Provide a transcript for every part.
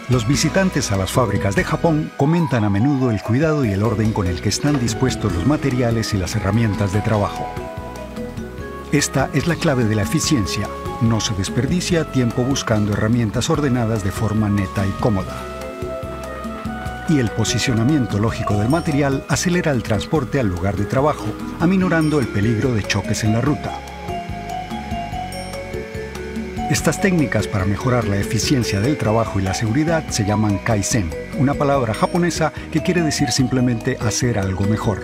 Los visitantes a las fábricas de Japón comentan a menudo el cuidado y el orden con el que están dispuestos los materiales y las herramientas de trabajo. Esta es la clave de la eficiencia. No se desperdicia tiempo buscando herramientas ordenadas de forma neta y cómoda. Y el posicionamiento lógico del material acelera el transporte al lugar de trabajo, aminorando el peligro de choques en la ruta. Estas técnicas para mejorar la eficiencia del trabajo y la seguridad se llaman Kaizen, una palabra japonesa que quiere decir simplemente hacer algo mejor.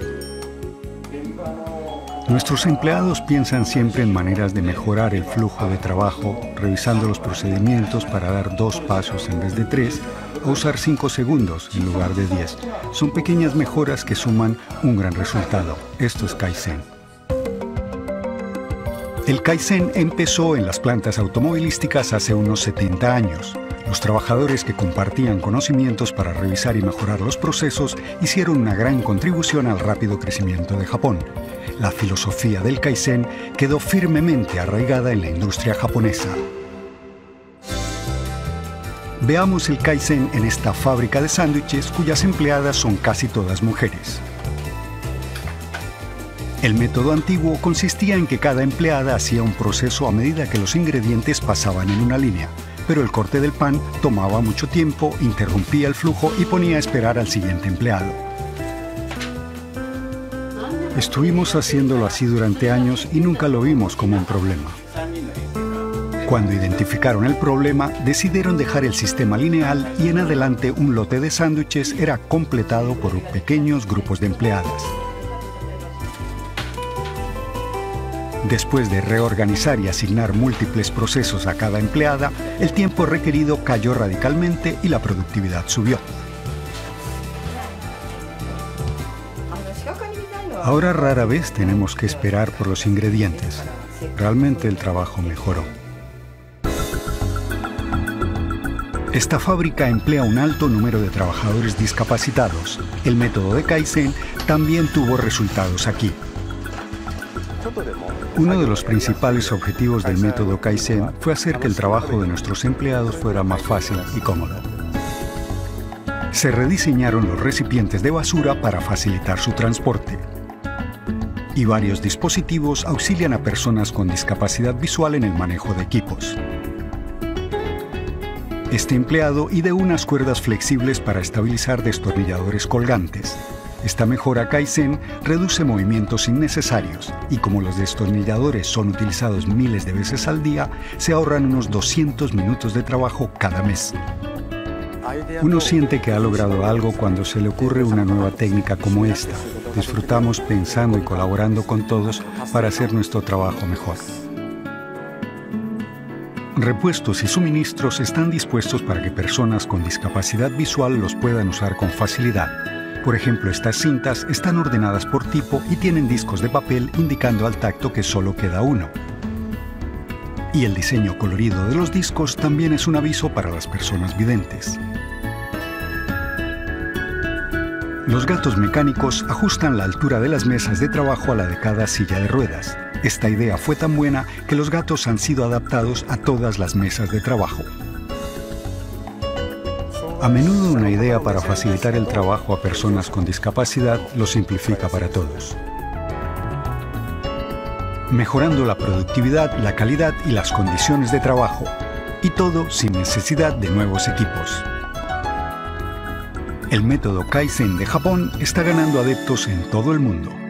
Nuestros empleados piensan siempre en maneras de mejorar el flujo de trabajo, revisando los procedimientos para dar 2 pasos en vez de 3, o usar 5 segundos en lugar de 10. Son pequeñas mejoras que suman un gran resultado. Esto es Kaizen. El Kaizen empezó en las plantas automovilísticas hace unos 70 años. Los trabajadores que compartían conocimientos para revisar y mejorar los procesos hicieron una gran contribución al rápido crecimiento de Japón. La filosofía del Kaizen quedó firmemente arraigada en la industria japonesa. Veamos el Kaizen en esta fábrica de sándwiches cuyas empleadas son casi todas mujeres. El método antiguo consistía en que cada empleada hacía un proceso a medida que los ingredientes pasaban en una línea, pero el corte del pan tomaba mucho tiempo, interrumpía el flujo y ponía a esperar al siguiente empleado. Estuvimos haciéndolo así durante años y nunca lo vimos como un problema. Cuando identificaron el problema, decidieron dejar el sistema lineal y en adelante un lote de sándwiches era completado por pequeños grupos de empleadas. Después de reorganizar y asignar múltiples procesos a cada empleada, el tiempo requerido cayó radicalmente y la productividad subió. Ahora rara vez tenemos que esperar por los ingredientes. Realmente el trabajo mejoró. Esta fábrica emplea un alto número de trabajadores discapacitados. El método de Kaizen también tuvo resultados aquí. Uno de los principales objetivos del método Kaizen fue hacer que el trabajo de nuestros empleados fuera más fácil y cómodo. Se rediseñaron los recipientes de basura para facilitar su transporte. Y varios dispositivos auxilian a personas con discapacidad visual en el manejo de equipos. Este empleado ideó unas cuerdas flexibles para estabilizar destornilladores colgantes. Esta mejora Kaizen reduce movimientos innecesarios y como los destornilladores son utilizados miles de veces al día, se ahorran unos 200 minutos de trabajo cada mes. Uno siente que ha logrado algo cuando se le ocurre una nueva técnica como esta. Disfrutamos pensando y colaborando con todos para hacer nuestro trabajo mejor. Repuestos y suministros están dispuestos para que personas con discapacidad visual los puedan usar con facilidad. Por ejemplo, estas cintas están ordenadas por tipo y tienen discos de papel indicando al tacto que solo queda uno. Y el diseño colorido de los discos también es un aviso para las personas videntes. Los gatos mecánicos ajustan la altura de las mesas de trabajo a la de cada silla de ruedas. Esta idea fue tan buena que los gatos han sido adaptados a todas las mesas de trabajo. A menudo una idea para facilitar el trabajo a personas con discapacidad lo simplifica para todos, mejorando la productividad, la calidad y las condiciones de trabajo, y todo sin necesidad de nuevos equipos. El método Kaizen de Japón está ganando adeptos en todo el mundo.